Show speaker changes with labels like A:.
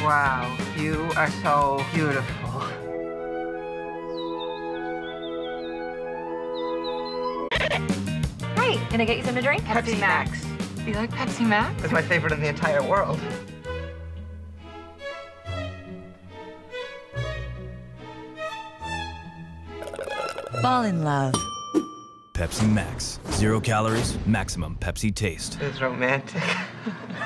A: Wow, you are so beautiful.
B: Hi, can I get you something to drink?
A: Pepsi Max.
B: You like Pepsi Max?
A: It's my favorite in the entire world.
C: Fall in love.
D: Pepsi Max. 0 calories, maximum Pepsi taste.
A: It's romantic.